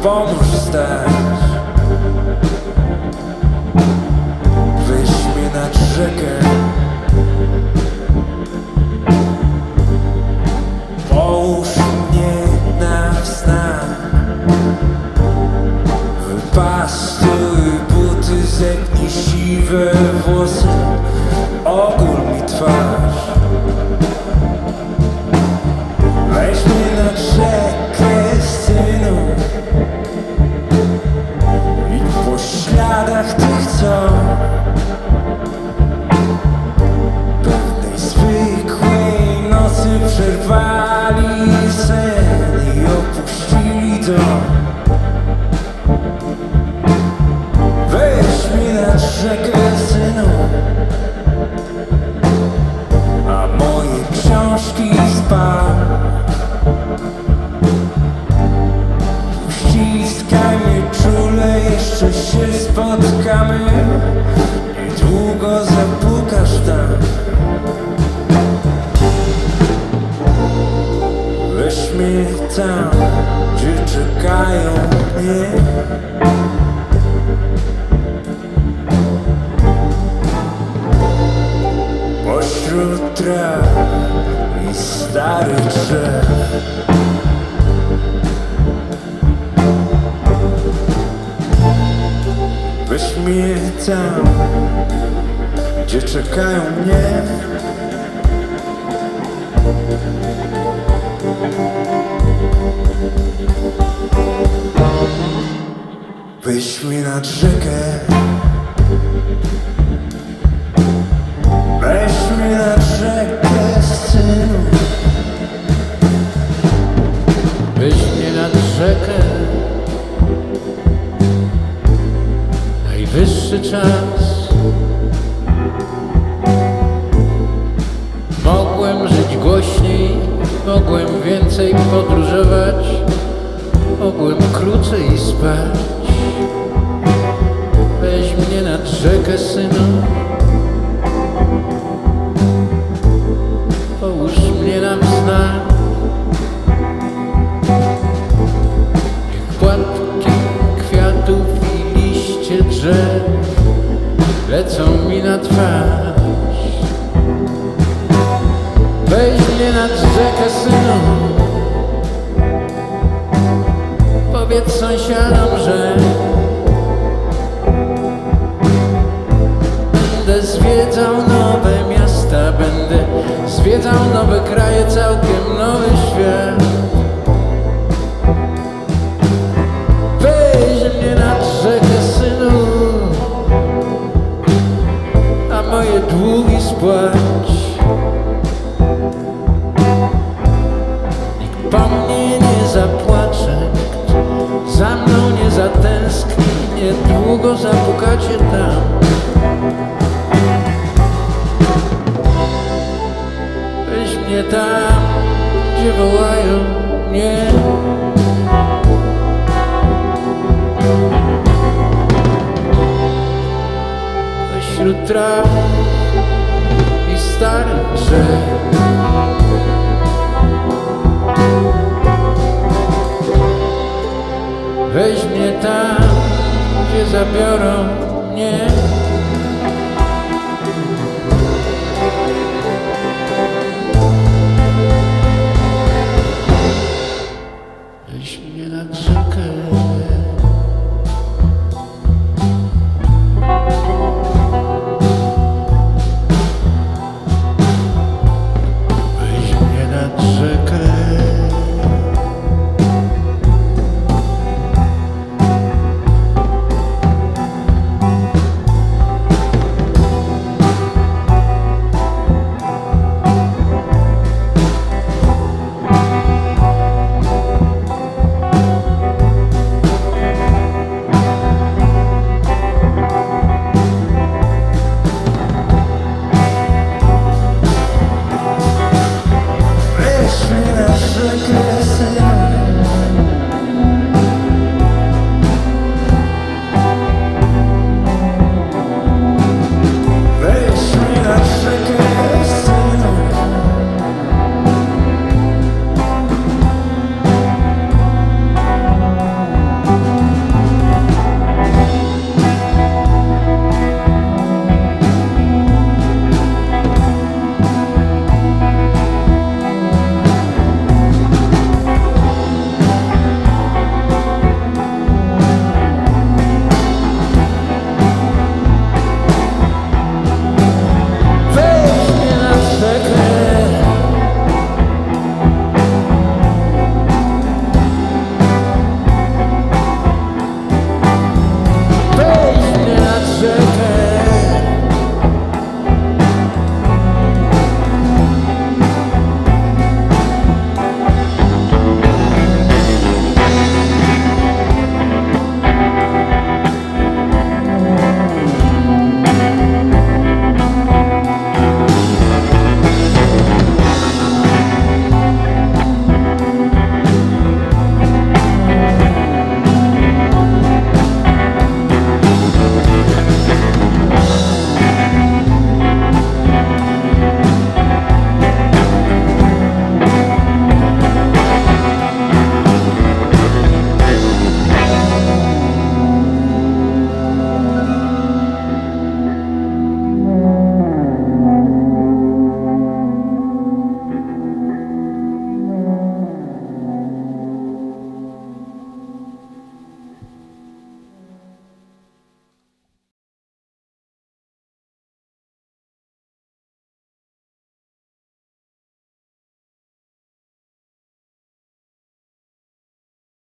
pomóż stać. Weź mnie nad rzekę, połóż mnie na wznak. Wypastuj buty, zepnij siwe włosy, ogól mi twarz. Weź mnie nad rzekę, synu, i po śladach tych, co pewnej zwykłej nocy przerwali sen i opuścili dom. Weź mnie nad rzekę, synu, a moje książki spal. Ściskaj mnie czule, jeszcze się spotkamy. Niedługo zapukasz tam. Weź mnie tam, gdzie czekają mnie. Pośród traw i starych drzew. Weź mnie tam, gdzie czekają mnie. Weź mnie nad rzekę. Weź mnie nad rzekę, synu. Weź mnie nad rzekę. Najwyższy czas. Mogłem żyć głośniej, mogłem więcej podróżować, mogłem krócej spać. Weź mnie nad rzekę, synu. Połóż mnie na wznak. Niech płatki kwiatów i liście drzew lecą mi na twarz. Weź mnie nad rzekę, synu. Powiedz sąsiadom, że będę zwiedzał nowe miasta, będę zwiedzał nowe kraje, całkiem nowy świat. Weź mnie nad rzekę, synu, a moje długi spłać. Nikt po mnie nie zapłacze, nikt za mną nie zatęskni, niedługo zapukacie tam. Weź mnie tam, gdzie wołają mnie. Pośród traw i starych drzew. Weź mnie tam, gdzie zabiorą mnie. Weź mnie nad rzekę.